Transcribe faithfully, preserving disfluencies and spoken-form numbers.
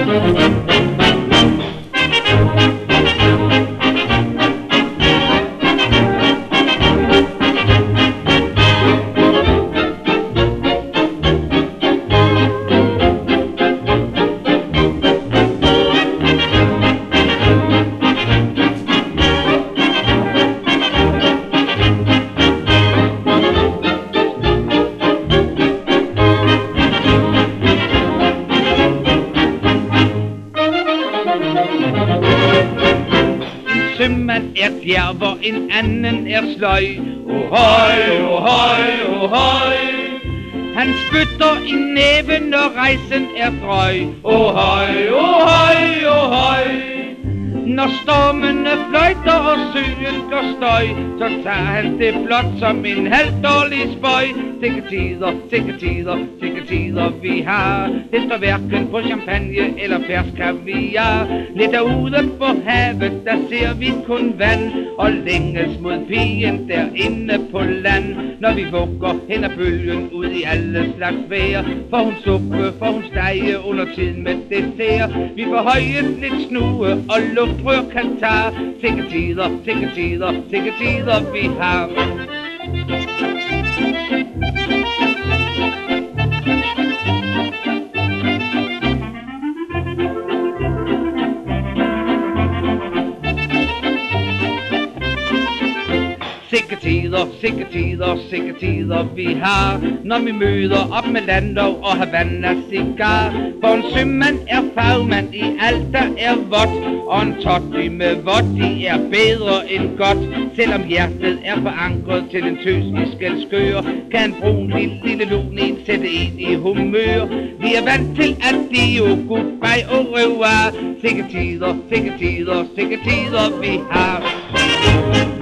Sømand er djerv, og en anden er sløj. Ohøj, ohøj, ohøj. Han spytter i næven, når rejsen er drøj. Ohøj, ohøj, ohøj. Når stormene fløjter og søen gør støj, så tager han det blot som en halvdårlig spøj. Sikke tider, sikke tider, sikke tider vi har. Det står hverken på champagne eller fersk kaviar. Lidt derude på havet, der ser vi kun vand, og længes mod pigen derinde på land. Når vi vugger hen ad bølgen ud i alle slags vejr, får hun suppe, får hun stege under tiden med dessert. Vi får højet lidt snue og luftrør kan tage. Sikke tider, sikke tider, sikke tider vi har. Sikke tider, sikke tider, sikke tider vi har, når vi møder op med Landau og Havana cigar. For en sømand er fagmand i alt der er vådt, og en toddy med voddy er bedre end godt. Selvom hjertet er forankret til en tøs i Skælskør, kan en brun lille, lille lunin sætte en i humør. Vi er vant til at dio, goodbye au revoir. Sikke tider, sikke tider, sikke tider vi har.